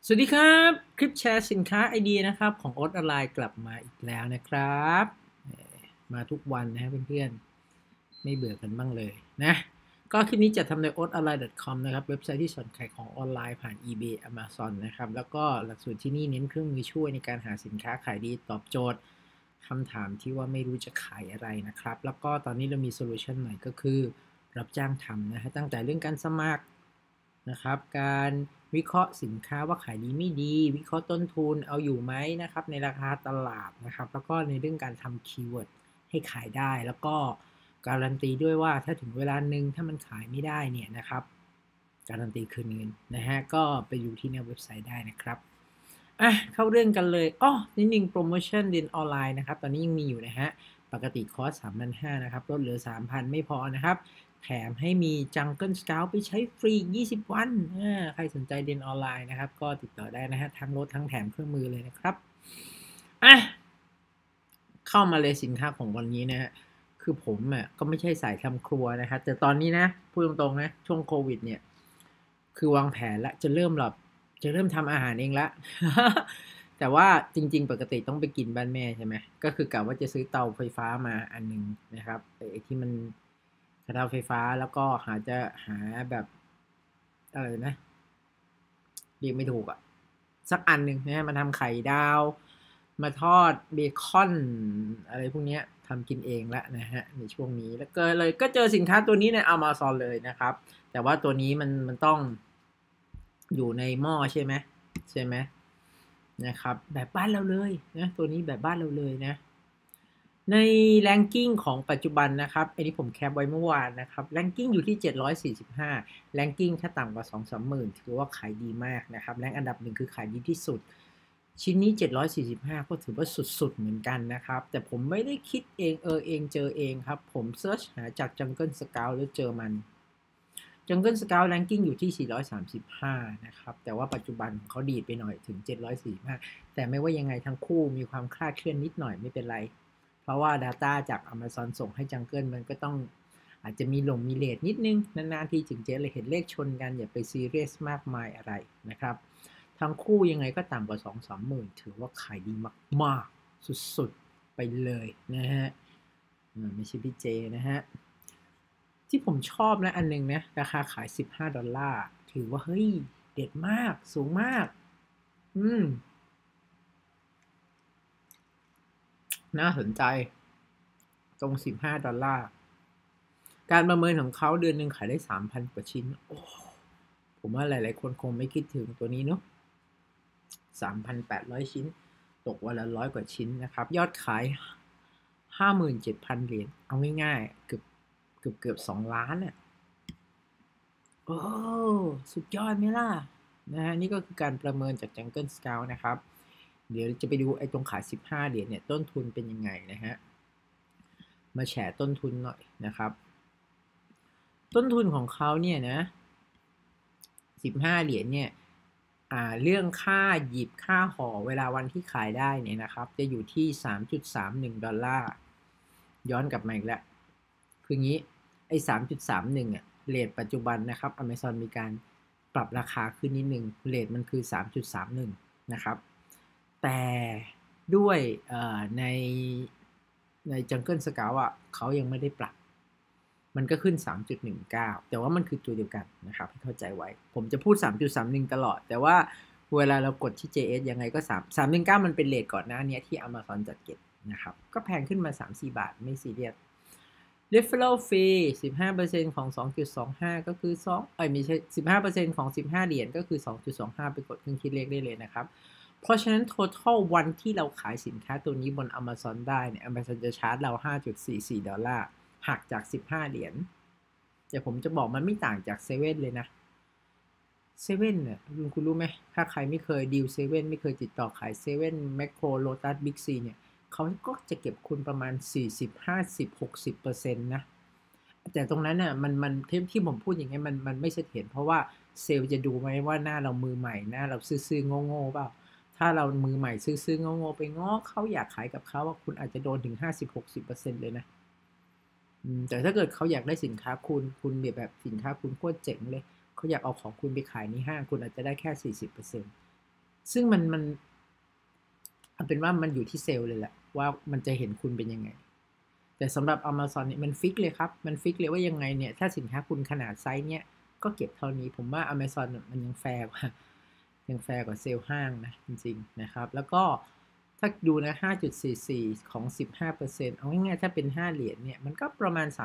สวัสดีครับคลิปแชร์สินค้าไอเดียนะครับของโอ๊ตออนไลน์กลับมาอีกแล้วนะครับมาทุกวันนะเพื่อนๆไม่เบื่อกันบ้างเลยนะก็คลิปนี้จะทำโดย oatonline.com นะครับเว็บไซต์ที่สอนขายของออนไลน์ผ่าน eBay Amazon นะครับแล้วก็หลักสูตรที่นี่เน้นเครื่องมือช่วยในการหาสินค้าขายดีตอบโจทย์คำถามที่ว่าไม่รู้จะขายอะไรนะครับแล้วก็ตอนนี้เรามีโซลูชันใหม่ก็คือรับจ้างทำนะฮะตั้งแต่เรื่องการสมัครนะครับการวิเคราะห์สินค้าว่าขายดีไม่ดีวิเคราะห์ต้นทุนเอาอยู่ไหมนะครับในราคาตลาดนะครับแล้วก็ในเรื่องการทำคีย์เวิร์ดให้ขายได้แล้วก็การันตีด้วยว่าถ้าถึงเวลาหนึ่งถ้ามันขายไม่ได้เนี่ยนะครับการันตีคืนเงินนะฮะก็ไปดูที่ในเว็บไซต์ได้นะครับเข้าเรื่องกันเลยนิดนึงโปรโมชั่นเรียนออนไลน์นะครับตอนนี้ยังมีอยู่นะฮะปกติคอร์ส 3,500 นะครับลดเหลือ 3,000 ไม่พอนะครับแถมให้มี Jungle Scout ไปใช้ฟรี 20 วันใครสนใจเรียนออนไลน์นะครับก็ติดต่อได้นะฮะทั้งลดทั้งแถมเครื่องมือเลยนะครับเข้ามาเลยสินค้าของวันนี้นะฮะคือผมก็ไม่ใช่สายทำครัวนะครับแต่ตอนนี้นะพูดตรงๆนะช่วงโควิดเนี่ยคือวางแผนแล้วจะเริ่มทำอาหารเองละ แต่ว่าจริงๆปกติต้องไปกินบ้านแม่ใช่ไหมก็คือกะว่าจะซื้อเตาไฟฟ้ามาอันหนึ่งนะครับไอ้ที่มันเตาไฟฟ้าแล้วก็หาแบบอะไรนะเรียกไม่ถูกอ่ะสักอันหนึ่งนะมาทำไข่ดาวมาทอดเบคอนอะไรพวกนี้ทำกินเองละนะฮะในช่วงนี้แล้วก็เจอสินค้าตัวนี้ใน Amazon เลยนะครับแต่ว่าตัวนี้มันต้องอยู่ในหม้อใช่ไหมนะครับแบบบ้านเราเลยนะตัวนี้แบบบ้านเราเลยนะใน ranking ของปัจจุบันนะครับอันนี้ผมแคปไว้เมื่อวานนะครับ ranking อยู่ที่745 ranking ถ้าต่ำกว่า 2-3 หมื่นถือว่าขายดีมากนะครับแรงอันดับหนึ่งคือขายดีที่สุดชิ้นนี้745ก็ถือว่าสุดๆเหมือนกันนะครับแต่ผมไม่ได้คิดเองเจอเองครับผมเซิร์ชหาจาก Jungle Scout แล้วเจอมัน Jungle Scout Ranking อยู่ที่ 435 นะครับแต่ว่าปัจจุบันเขาดีดไปหน่อยถึง 745 แต่ไม่ว่ายังไงทั้งคู่มีความคลาดเคลื่อนนิดหน่อยไม่เป็นไรเพราะว่า Data จาก Amazon ส่งให้ Jungle มันก็ต้องอาจจะมีเลทนิดนึงนานๆทีถึงจะเห็นเลขชนกันอย่าไปซีเรียสมากมายอะไรนะครับทั้งคู่ยังไงก็ต่ำกว่า 2-3 หมื่นถือว่าขายดีมากๆสุดๆไปเลยนะฮะไม่ใช่พี่เจนะฮะที่ผมชอบนะอันนึงนะราคาขาย$15ถือว่าเฮ้ยเด็ดมากสูงมากอืมน่าสนใจตรง$15การประเมินของเขาเดือนหนึ่งขายได้ 3,000 กว่าชิ้นโอ้ผมว่าหลายๆคนคงไม่คิดถึงตัวนี้เนาะ3,800 ชิ้นตกวันละ100กว่าชิ้นนะครับยอดขาย 57,000 เหรียญเอาง่ายๆเกือบ2 ล้านอ่ะโอ้สุดยอดไหมล่ะนะฮะนี่ก็คือการประเมินจาก Jungle Scout นะครับเดี๋ยวจะไปดูไอ้ตรงขาย15เหรียญเนี่ยต้นทุนเป็นยังไงนะฮะมาแชร์ต้นทุนหน่อยนะครับต้นทุนของเขาเนี่ยนะ15เหรียญเนี่ยเรื่องค่าหยิบค่าห่อเวลาวันที่ขายได้เนี่ยนะครับจะอยู่ที่$3.31ย้อนกลับมาอีกแล้วคืองี้ไอ้3.31อ่ะเรทปัจจุบันนะครับ Amazon มีการปรับราคาขึ้นนิดนึงเรทมันคือ3.31นะครับแต่ด้วยใน Jungle Scout อ่ะเขายังไม่ได้ปรับมันก็ขึ้น3.19แต่ว่ามันคือตัวเดียวกันนะครับให้เข้าใจไว้ผมจะพูด3.31ตลอดแต่ว่าเวลาเรากดที่ JS ยังไงก็3.19มันเป็นเรทก่อนหน้านี้ที่ Amazon จัดเก็บนะครับก็แพงขึ้นมา 3-4 บาทไม่ซีเรียส referral fee 15%ของ 2.25 ก็คือ2ไม่ใช่15%ของ15เหรียญก็คือ 2.25 ไปกดเครื่องคิดเลขได้เลยนะครับเพราะฉะนั้น total วันที่เราขายสินค้าตัวนี้บน Amazon ได้เนี่ย Amazon จะชาร์จเรา $5.44 หักจาก15เหรียญแต่ผมจะบอกมันไม่ต่างจากเซเว่นเลยนะเซเว่นเนี่ยคุณรู้ไหมถ้าใครไม่เคยดีลเซเว่นไม่เคยติดต่อขายเซเว่นแมคโครโลตัสบิ๊กซีเนี่ยเขาก็จะเก็บคุณประมาณ40 50 60%นะแต่ตรงนั้นน่ะมันที่ผมพูดอย่างเงี้ยมันไม่เสถียรเพราะว่าเซลล์จะดูไหมว่าหน้าเรามือใหม่หน้าเราซื่อๆโง่ๆเปล่าถ้าเรามือใหม่ซื่อๆโง่ๆไปง้อเขาอยากขายกับเขาว่าคุณอาจจะโดนถึง50-60%เลยนะแต่ถ้าเกิดเขาอยากได้สินค้าคุณแบบสินค้าคุณโคตรเจ๋งเลยเขาอยากเอาของคุณไปขายในห้างคุณอาจจะได้แค่40%นต์ซึ่งมันเอาเป็นว่ามันอยู่ที่เซลล์เลยแหละว่ามันจะเห็นคุณเป็นยังไงแต่สำหรับ Amazon เนี่ยมันฟิกเลยครับมันฟิกเลยว่ายังไงเนี่ยถ้าสินค้าคุณขนาดไซส์เนี่ยก็เก็บเท่านี้ผมว่า Amazon มันยังแฟร์กว่ายังแฟร์กว่าเซลล์ห้างนะจริงๆนะครับแล้วก็ถ้าดูนะ 5.44 ของ 15% เอาง่ายๆถ้าเป็น5เหรียญเนี่ยมันก็ประมาณ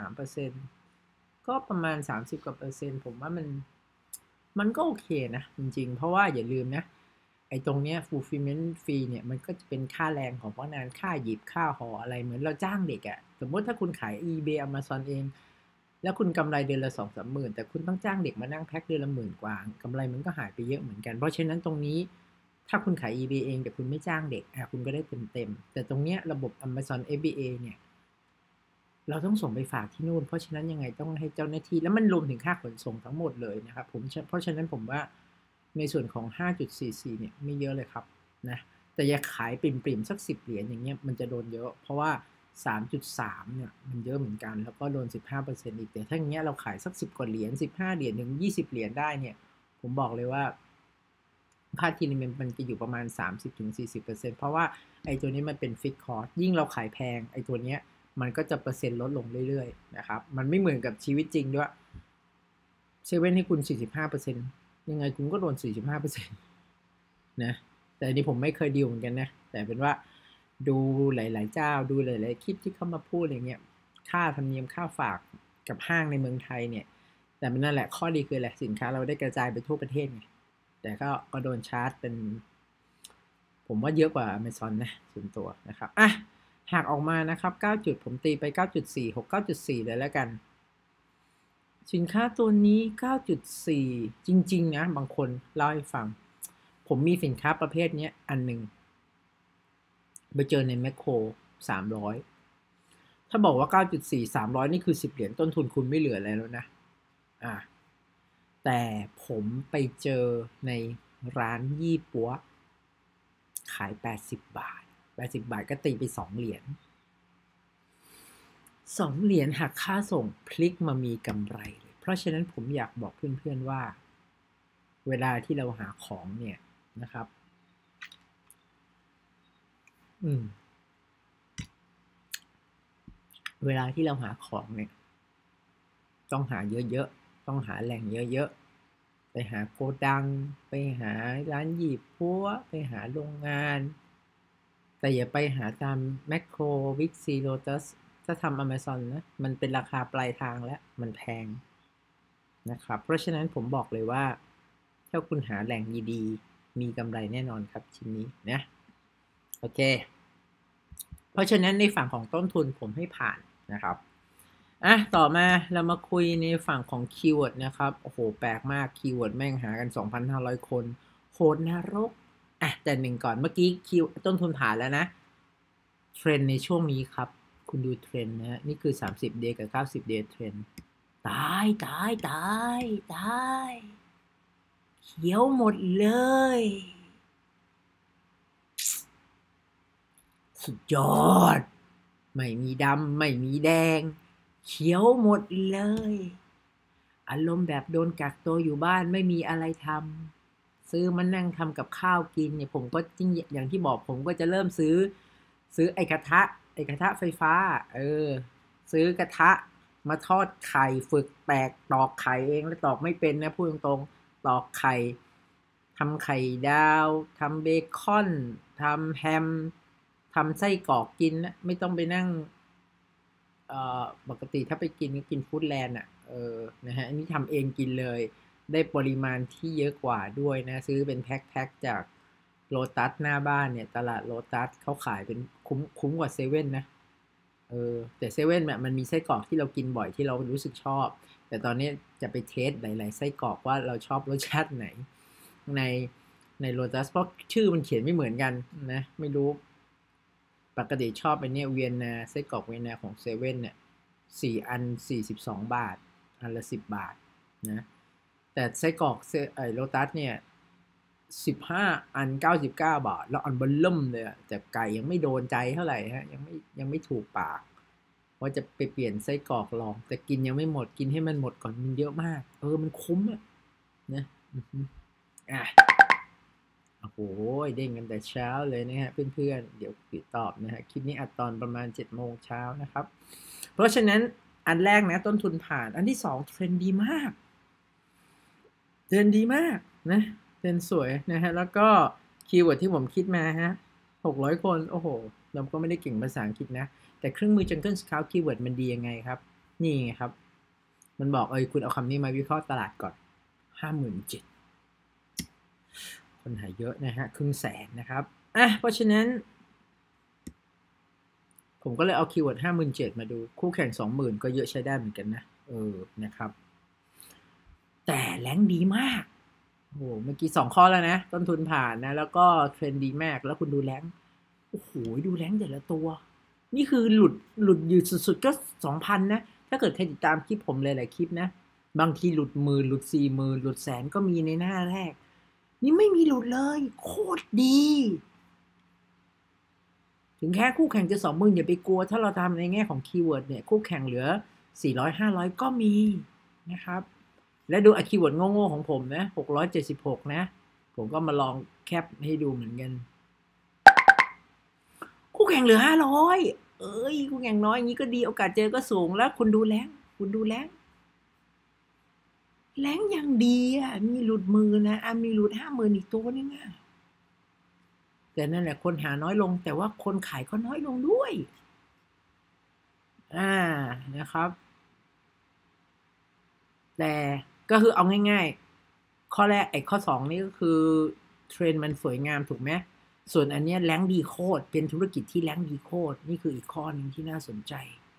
33%ก็ประมาณ30กว่าเปอร์เซ็นต์ผมว่ามันก็โอเคนะจริงๆเพราะว่าอย่าลืมนะไอ้ตรงเนี้ย fulfillment fee เนี่ยมันก็จะเป็นค่าแรงของพนักงานค่าหยิบค่าห่ออะไรเหมือนเราจ้างเด็กอะสมมติถ้าคุณขาย eBay Amazon เองแล้วคุณกำไรเดือนละ2-3 หมื่นแต่คุณต้องจ้างเด็กมานั่งแพ็คเดือนละหมื่นกว่ากำไรมันก็หายไปเยอะเหมือนกันเพราะฉะนั้นตรงนี้ถ้าคุณขาย eBay เองแต่คุณไม่จ้างเด็กคุณก็ได้เต็มๆแต่ตรงเนี้ยระบบ Amazon FBA เนี่ยเราต้องส่งไปฝากที่นู่นเพราะฉะนั้นยังไงต้องให้เจ้าหน้าที่แล้วมันรวมถึงค่าขนส่งทั้งหมดเลยนะครับเพราะฉะนั้นผมว่าในส่วนของ 5.44 เนี่ยไม่เยอะเลยครับนะแต่อย่าขายปริ่มๆสัก10เหรียญอย่างเงี้ยมันจะโดนเยอะเพราะว่า 3.3 เนี่ยมันเยอะเหมือนกันแล้วก็โดน 15% อีกแต่ถ้าอย่างเงี้ยเราขายสัก10กว่าเหรียญ15เหรียญถึง20เหรียญได้เนี่ยผมบอกเลยว่าค่าทีนึงมันจะอยู่ประมาณ 30-40% เพราะว่าไอ้ตัวนี้มันเป็นฟิกคอร์สยิ่งเราขายแพงไอ้ตัวเนี้ยมันก็จะเปอร์เซ็นต์ลดลงเรื่อยๆนะครับมันไม่เหมือนกับชีวิตจริงด้วยเซเว่นให้คุณ 45% ยังไงคุณก็โดน 45% นะแต่อันนี้ผมไม่เคยดีลเหมือนกันนะแต่เป็นว่าดูหลายๆเจ้าดูหลายๆคลิปที่เข้ามาพูดอย่างเงี้ยค่าธรรมเนียมค่าฝากกับห้างในเมืองไทยเนี่ยแต่มันนั่นแหละข้อดีคือแหละสินค้าเราได้กระจายไปทั่วประเทศไงแต่ก็โดนชาร์จเป็นผมว่าเยอะกว่า Amazon นะส่วนตัวนะครับหากออกมานะครับ9จุดผมตีไป 9.46 9.4 เลยแล้วกันสินค้าตัวนี้ 9.4 จริงๆนะบางคนเล่าให้ฟังผมมีสินค้าประเภทนี้อันหนึ่งไปเจอในแมคโคร300ถ้าบอกว่า 9.4 300นี่คือ10เหรียญต้นทุนคุณไม่เหลืออะไรแล้วนะแต่ผมไปเจอในร้านยี่ปัวขาย80บาท80บาทก็ตีไป2เหรียญ2เหรียญหักค่าส่งพลิกมามีกำไรเลยเพราะฉะนั้นผมอยากบอกเพื่อนๆว่าเวลาที่เราหาของเนี่ยนะครับเวลาที่เราหาของเนี่ยต้องหาเยอะๆต้องหาแหล่งเยอะๆไปหาโกดังไปหาร้านหยิบพัวไปหาโรงงานแต่อย่าไปหาตามแมคโครวิกซีโ o ตัสถ้าทำ Amazon นะมันเป็นราคาปลายทางแล้วมันแพงนะครับเพราะฉะนั้นผมบอกเลยว่าถ้าคุณหาแหล่งดีๆมีกำไรแน่นอนครับชิ้นนี้นะโอเคเพราะฉะนั้นในฝั่งของต้นทุนผมให้ผ่านนะครับต่อมาเรามาคุยในฝั่งของคีย์เวิร์ดนะครับโอ้โหแปลกมากคีย์เวิร์ดแม่งหากัน 2,500 คนโหดนรกแต่หนึ่งก่อนเมื่อกี้คีย์ต้นทุนผ่านแล้วนะเทรนในช่วงนี้ครับคุณดูเทรนนะฮะนี่คือ30 day กับ90 day เทรนตายตายเขียวหมดเลยสุดยอดไม่มีดำไม่มีแดงเขียวหมดเลยอารมณ์แบบโดนกักตัวอยู่บ้านไม่มีอะไรทำซื้อมานั่งทำกับข้าวกินเนี่ยผมก็จริงอย่างที่บอกผมก็จะเริ่มซื้อไอ้กระทะไฟฟ้าซื้อกระทะมาทอดไข่ฝึกแตกตอกไข่เองแล้วตอกไม่เป็นนะพูดตรงๆตอกไข่ทำไข่ดาวทำเบคอนทำแฮมทำไส้กรอกกินนะไม่ต้องไปนั่งปกติถ้าไปกินก็กินฟู้ดแลนด์นะฮะอันนี้ทำเองกินเลยได้ปริมาณที่เยอะกว่าด้วยนะซื้อเป็นแพ็คจากโลตัสหน้าบ้านเนี่ยตลาดโลตัสเขาขายเป็นคุ้มกว่าเซเว่นนะแต่เซเว่นมันมีไส้กรอกที่เรากินบ่อยที่เรารู้สึกชอบแต่ตอนนี้จะไปเทสหลายๆไส้กรอกว่าเราชอบรสชาติไหนในในโลตัสเพราะชื่อมันเขียนไม่เหมือนกันนะไม่รู้ปกติชอบไอ้นี่เวียนนาไส้กรอกเวียนนาของเซเว่นเนี่ย4 อัน42 บาทอันละ10 บาทนะแต่ไส้กรอกโลตัสเนี่ย15 อัน99 บาทแล้วอันเบลล่มเลยแต่ไก่ยังไม่โดนใจเท่าไหร่ฮะยังไม่ถูกปากว่าจะไปเปลี่ยนไส้กรอกลองแต่กินยังไม่หมดกินให้มันหมดก่อนมันเยอะมากมันคุ้มนะโอโหเด้งกันแต่เช้าเลยนะฮะเพื่อนๆเดี๋ยวปิดตอบนะฮะคลิปนี้อัดตอนประมาณ7 โมงเช้านะครับเพราะฉะนั้นอันแรกนะต้นทุนผ่านอันที่2เทรนดีมากเทรนดีมากนะเทรนสวยนะฮะแล้วก็คีย์เวิร์ดที่ผมคิดมาฮะ600 คนโอ้โหเราก็ไม่ได้เก่งภาษาอังกฤษนะแต่เครื่องมือ Jungle Scout คีย์เวิร์ดมันดียังไงครับนี่ไงครับมันบอกคุณเอาคำนี้มาวิเคราะห์ตลาดก่อน57,000คนหายเยอะนะฮะ100,000นะครับเพราะฉะนั้นผมก็เลยเอาคีย์เวิร์ด57,000มาดูคู่แข่ง20,000ก็เยอะใช้ได้เหมือนกันนะนะครับแต่แรงดีมากโอ้โหเมื่อกี้2 ข้อแล้วนะต้นทุนผ่านนะแล้วก็เทรนดีมากแล้วคุณดูแรงโอ้โหดูแรงแต่ละตัวนี่คือหลุดยืดสุดๆก็ 2,000 นะถ้าเกิดใครติดตามคลิปผมหลายๆคลิปนะบางทีหลุดหมื่นหลุด40,000หลุดแสนก็มีในหน้าแรกนี่ไม่มีหลุดเลยโคตรดีถึงแค่คู่แข่งจะ20,000อย่าไปกลัวถ้าเราทำในแง่ของคีย์เวิร์ดเนี่ยคู่แข่งเหลือ400-500ก็มีนะครับและดูคีย์เวิร์ดโง่ๆของผมนะ676นะผมก็มาลองแคปให้ดูเหมือนกันคู่แข่งเหลือ500คู่แข่งน้อยอย่างนี้ก็ดีโอกาสเจอก็สูงแล้วคุณดูแรงอย่างดีมีหลุดมือนะมีหลุด50,000อีกตัวนึงแต่นั่นแหละคนหาน้อยลงแต่ว่าคนขายก็น้อยลงด้วยนะครับแต่ก็คือเอาง่ายๆข้อแรกข้อ2นี่ก็คือเทรนด์มันสวยงามถูกไหมส่วนอันนี้แรงดีโคตรเป็นธุรกิจที่แรงดีโคตรนี่คืออีกข้อหนึ่งที่น่าสนใจ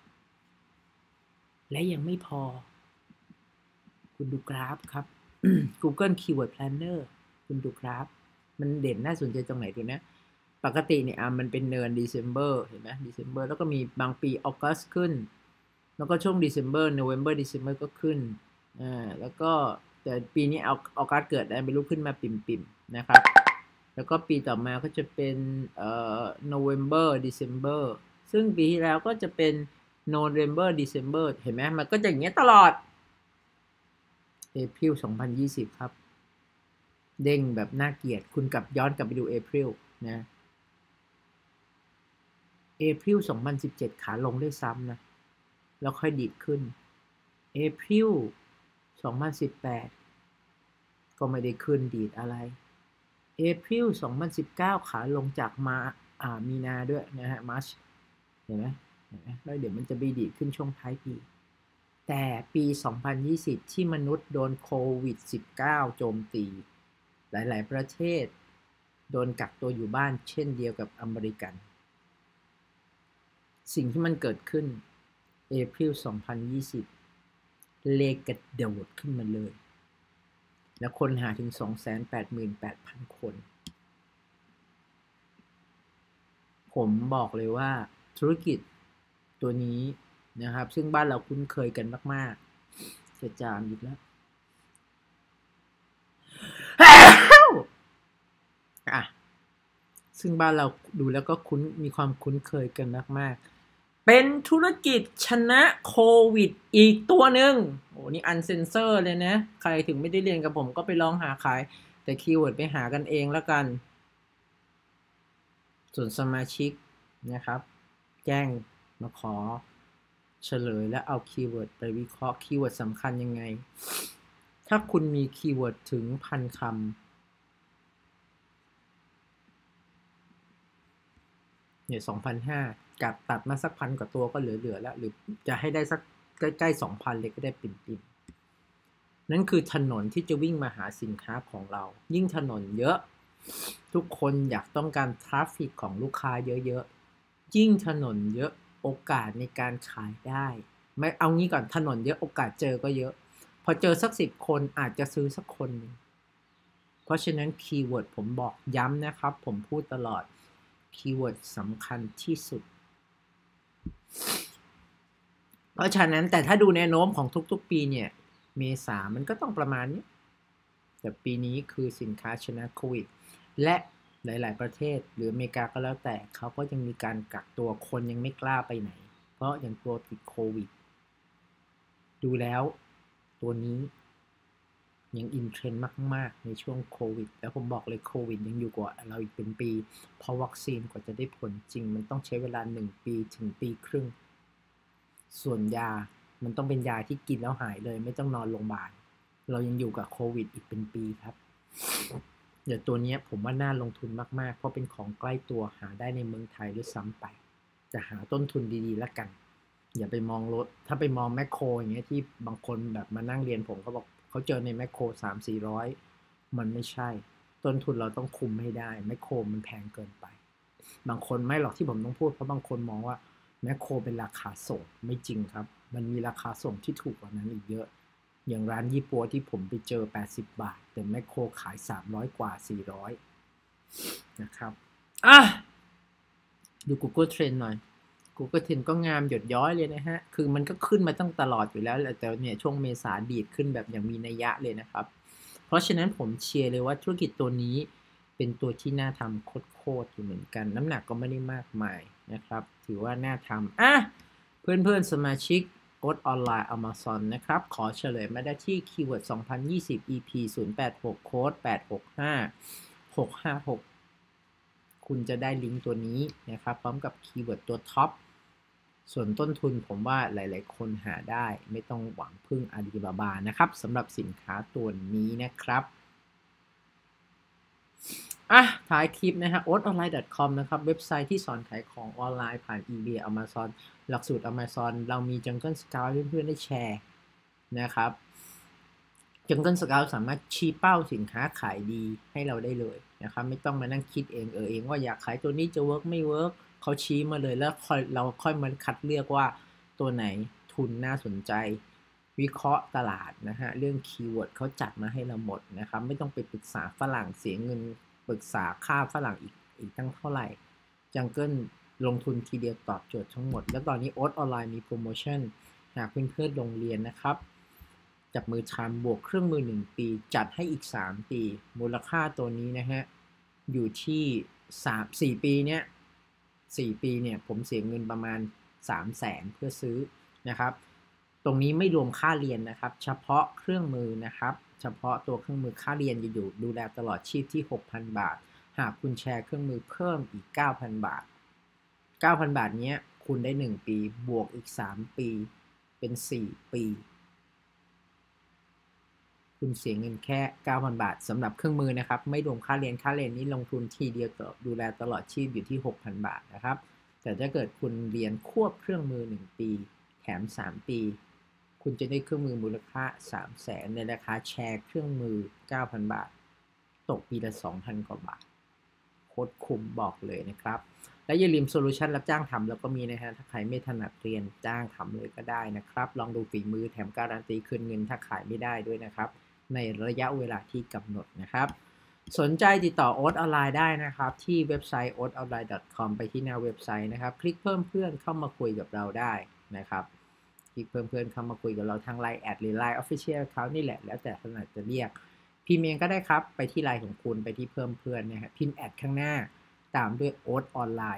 และยังไม่พอคุณดูกราฟครับ Google Keyword Planner คุณดูกราฟมันเด่นน่าสนใจตรงไหนดูนะปกติเนี่ยมันเป็นเดือน December เห็นไหม December แล้วก็มีบางปี August ขึ้นแล้วก็ช่วง December November December ก็ขึ้นแล้วก็แต่ปีนี้August เกิดอะไรไม่รู้ขึ้นมาปิ่มๆนะครับแล้วก็ปีต่อมาก็จะเป็นNovember December ซึ่งปีที่แล้วก็จะเป็น November December เห็นไหมมันก็จะอย่างเงี้ยตลอดApril 2020ครับเด้งแบบน่าเกลียดคุณย้อนกลับไปดู April นะ April 2017ขาลงด้วยซ้ำนะแล้วค่อยดีดขึ้น April 2018ก็ไม่ได้ขึ้นดีดอะไร April 2019ขาลงจากมีนาด้วยนะฮะ March เห็นไหมแล้วเดี๋ยวมันจะไปดีดขึ้นช่วงท้ายปีแต่ปี 2020 ที่มนุษย์โดนโควิด -19 โจมตีหลายๆประเทศโดนกักตัวอยู่บ้านเช่นเดียวกับอเมริกันสิ่งที่มันเกิดขึ้น April 2020 เลขกระโดดขึ้นมาเลยแล้วคนหาถึง 288,000 คน ผมบอกเลยว่าธุรกิจตัวนี้นะครับซึ่งบ้านเราคุ้นเคยกันมากๆจะจามอีกแล้วซึ่งบ้านเราดูแล้วก็มีความคุ้นเคยกันมากๆเป็นธุรกิจชนะโควิดอีกตัวหนึ่งโอ้นี่อันเซนเซอร์เลยนะใครถึงไม่ได้เรียนกับผมก็ไปลองหาขายแต่คีย์เวิร์ดไปหากันเองแล้วกันส่วนสมาชิกนะครับแจ้งมาขอเฉลยและเอาคีย์เวิร์ดไปวิเคราะห์คีย์เวิร์ดสำคัญยังไงถ้าคุณมีคีย์เวิร์ดถึง1,000 คำเนี่ย 2,500 กัดตัดมาสัก1,000 กว่าตัวก็เหลือแล้วหรือจะให้ได้สักใกล้ๆ 2,000 เลยก็ได้ปิ่มๆนั่นคือถนนที่จะวิ่งมาหาสินค้าของเรายิ่งถนนเยอะทุกคนอยากต้องการทราฟฟิกของลูกค้าเยอะๆยิ่งถนนเยอะโอกาสในการขายได้ไม่เอางี้ก่อนถนนเยอะโอกาสเจอก็เยอะพอเจอสัก10 คนอาจจะซื้อสักคนนึงเพราะฉะนั้นคีย์เวิร์ดผมบอกย้ำนะครับผมพูดตลอดคีย์เวิร์ดสำคัญที่สุดเพราะฉะนั้นแต่ถ้าดูแนวโน้มของทุกๆปีเนี่ยเมษามันก็ต้องประมาณนี้แต่ปีนี้คือสินค้าชนะโควิดและหลายๆประเทศหรืออเมริกาก็แล้วแต่เขาก็ยังมีการกักตัวคนยังไม่กล้าไปไหนเพราะยังกลัวติดโควิดดูแล้วตัวนี้ยังอินเทรนด์มากๆในช่วงโควิดแล้วผมบอกเลยโควิดยังอยู่กว่าเราอีกเป็นปีเพราะวัคซีนกว่าจะได้ผลจริงมันต้องใช้เวลา1 ปีถึงปีครึ่งส่วนยามันต้องเป็นยาที่กินแล้วหายเลยไม่ต้องนอนโรงพยาบาลเรายังอยู่กับโควิดอีกเป็นปีครับเดี๋ยวตัวนี้ผมว่าน่าลงทุนมากๆเพราะเป็นของใกล้ตัวหาได้ในเมืองไทยด้วยซ้ำไปจะหาต้นทุนดีๆแล้วกันอย่าไปมองรถถ้าไปมองแมคโครอย่างเงี้ยที่บางคนแบบมานั่งเรียนผมเขาบอกเขาเจอในแมคโคร300-400มันไม่ใช่ต้นทุนเราต้องคุมให้ได้แมคโครมันแพงเกินไปบางคนไม่หรอกที่ผมต้องพูดเพราะบางคนมองว่าแมคโครเป็นราคาส่งไม่จริงครับมันมีราคาส่งที่ถูกกว่านั้นอีกเยอะอย่างร้านยี่ปัวที่ผมไปเจอ80 บาทแต่แมคโครขาย300 กว่า400นะครับดู Google Trend หน่อย Google Trend ก็งามหยดย้อยเลยนะฮะคือมันก็ขึ้นมาตั้งตลอดอยู่แล้วแต่เนี่ยช่วงเมษาดีดขึ้นแบบอย่างมีนัยยะเลยนะครับเพราะฉะนั้นผมเชียร์เลยว่าธุรกิจตัวนี้เป็นตัวที่น่าทำโคตรอยู่เหมือนกันน้ำหนักก็ไม่ได้มากมายนะครับถือว่าน่าทำเพื่อนๆสมาชิกโอ๊ตออนไลน์ Amazon นะครับขอเฉลยมาได้ที่คีย์เวิร์ด2020 EP 086โค้ด865656คุณจะได้ลิงก์ตัวนี้นะครับพร้อมกับคีย์เวิร์ดตัวท็อปส่วนต้นทุนผมว่าหลายๆคนหาได้ไม่ต้องหวังพึ่งอาลีบาบานะครับสำหรับสินค้าตัวนี้นะครับท้ายคลิปนะฮะ oatonline.com นะครับเว็บไซต์ที่สอนขายของออนไลน์ผ่าน eBay Amazon หลักสูตร Amazon เรามี Jungle Scout ให้เพื่อนๆได้แชร์นะครับ Jungle Scout สามารถชี้เป้าสินค้าขายดีให้เราได้เลยนะครับไม่ต้องมานั่งคิดเองว่าอยากขายตัวนี้จะเวิร์กไม่เวิร์กเขาชี้มาเลยแล้วเราค่อยมาคัดเลือกว่าตัวไหนทุนน่าสนใจวิเคราะห์ตลาดนะฮะเรื่องคีย์เวิร์ดเขาจัดมาให้เราหมดนะครับไม่ต้องไปปรึกษาฝรั่งเสียเงินปรึกษาค่าฝรั่งอีกตั้งเท่าไหร่ Jungle ลงทุนทีเดียวตอบโจทย์ทั้งหมดแล้วตอนนี้โอ๊ตออนไลน์มีโปรโมชั่นหากเพื่อนๆลงเรียนนะครับจับมือทำบวกเครื่องมือ1 ปีจัดให้อีก3 ปีมูลค่าตัวนี้นะฮะอยู่ที่4 ปีเนี้ย4 ปีเนี่ยผมเสียเงินประมาณ300,000เพื่อซื้อนะครับตรงนี้ไม่รวมค่าเรียนนะครับเฉพาะเครื่องมือนะครับเฉพาะตัวเครื่องมือค่าเรียนจะอยู่ดูแลตลอดชีพที่ 6,000 บาทหากคุณแชร์เครื่องมือเพิ่มอีก 9,000 บาท 9,000 บาทเนี้ยคุณได้1 ปีบวกอีก3 ปีเป็น4 ปีคุณเสียเงินแค่ 9,000 บาทสำหรับเครื่องมือนะครับไม่รวมค่าเรียนนี้ลงทุนทีเดียวดูแลตลอดชีพอยู่ที่ 6,000 บาทนะครับแต่ถ้าเกิดคุณเรียนควบเครื่องมือ1 ปีแถม3 ปีคุณจะได้เครื่องมือมูลค่า 300,000 ในราคาแชร์เครื่องมือ 9,000 บาทตกปีละ 2,000 กว่าบาทโคตรคุ้มบอกเลยนะครับและอย่าลืมโซลูชันรับจ้างทำแล้วก็มีนะฮะถ้าใครไม่ถนัดเรียนจ้างทำเลยก็ได้นะครับลองดูฝีมือแถมการันตีคืนเงินถ้าขายไม่ได้ด้วยนะครับในระยะเวลาที่กำหนดนะครับสนใจติดต่อโอ๊ตออนไลน์ได้นะครับที่เว็บไซต์ oatonline.com ไปที่หน้าเว็บไซต์นะครับคลิกเพิ่มเพื่อนเข้ามาคุยกับเราได้นะครับคลิกเพิ่มเพื่อนเข้ามาคุยกับเราทาง Line แอดหรือ Line Official Account นี่แหละแล้วแต่ถนัดจะเรียกพิมพ์เองก็ได้ครับไปที่ Line ของคุณไปที่เพิ่มเพื่อนนะฮะพิมพ์แอดข้างหน้าตามด้วยโอ๊ตออนไลน์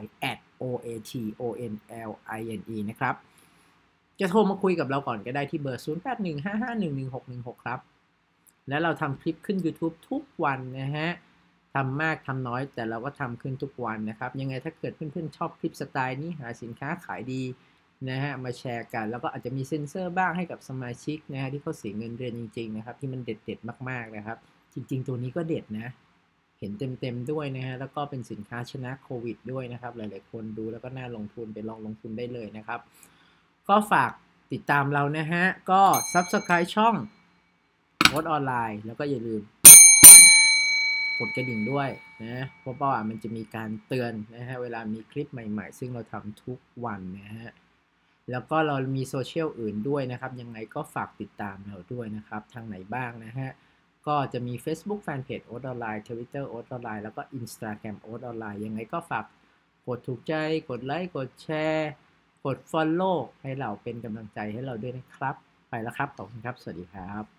@OATONLINE นะครับจะโทรมาคุยกับเราก่อนก็ได้ที่เบอร์ 0815511616 ครับแล้วเราทำคลิปขึ้น YouTube ทุกวันนะฮะทำมากทำน้อยแต่เราก็ทำขึ้นทุกวันนะครับยังไงถ้าเกิดเพื่อนๆชอบคลิปสไตล์นี้หาสินค้าขายดีนะฮะมาแชร์กันแล้วก็อาจจะมีเซ็นเซอร์บ้างให้กับสมาชิกนะฮะที่เขาเสียเงินเดือนจริงๆนะครับที่มันเด็ดๆมากๆนะครับจริงๆตัวนี้ก็เด็ดนะเห็นเต็มๆด้วยนะฮะแล้วก็เป็นสินค้าชนะโควิดด้วยนะครับหลายๆคนดูแล้วก็น่าลงทุนไปลองลงทุนได้เลยนะครับก็ฝากติดตามเรานะฮะก็ Subscribe ช่องโอ๊ตออนไลน์แล้วก็อย่าลืมกดกระดิ่งด้วยนะเพราะว่ามันจะมีการเตือนนะฮะเวลามีคลิปใหม่ๆซึ่งเราทำทุกวันนะฮะแล้วก็เรามีโซเชียลอื่นด้วยนะครับยังไงก็ฝากติดตามเราด้วยนะครับทางไหนบ้างนะฮะก็จะมี Facebook Fanpage โอ๊ตออนไลน์ Twitter โอ๊ตออนไลน์แล้วก็ Instagram โอ๊ตออนไลน์ยังไงก็ฝากกดถูกใจกดไลค์กดแชร์กด Follow ให้เราเป็นกำลังใจให้เราด้วยนะครับไปแล้วครับขอบคุณครับสวัสดีครับ